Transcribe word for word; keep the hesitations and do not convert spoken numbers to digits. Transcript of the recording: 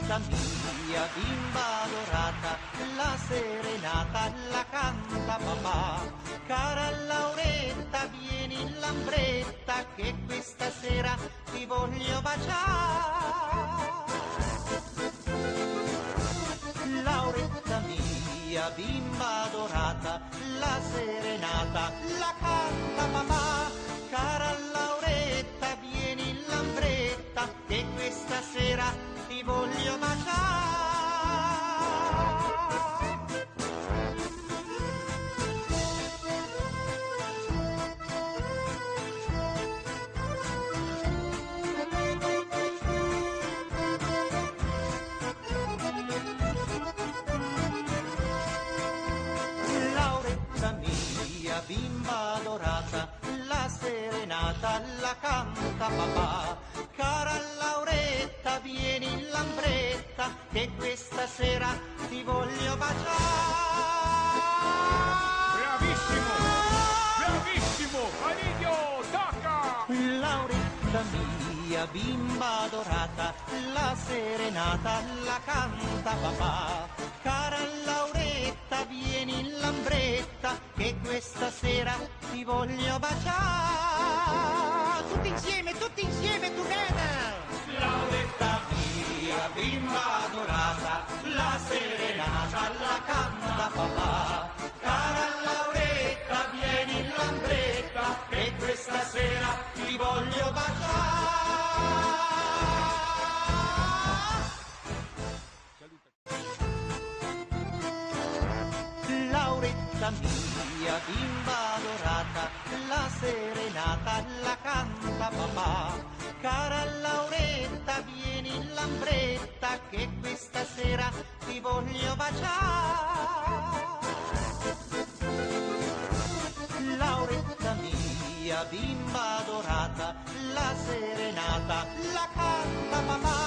Lauretta mia, bimba dorata, la serenata la canta papà. Cara Lauretta, vieni in lambretta che questa sera ti voglio baciare. Lauretta mia, bimba dorata, la serenata la canta papà. Cara Lauretta, vieni in lambretta che questa sera ti voglio baciare. Lauretta mia, bimba dorata, la serenata la canta papà. Cara Lauretta, vieni in lambretta che questa sera ti voglio baciare. Bravissimo! Bravissimo! Alidio, tocca! Lauretta mia, bimba dorata, la serenata la canta papà. Cara Lauretta, vieni in lambretta che questa sera ti voglio baciare. Tutti insieme, tutti insieme, together! Lauretta mia, bimba dorata, la serenata la canta papà. Cara Lauretta, vieni in lambretta che questa sera ti voglio baciare. Lauretta mia, bimba dorata, la serenata la canta papà. Cara Lauretta, vieni in lambretta che questa sera ti voglio baciare. Lauretta mia, bimba dorata, la serenata la canta papà.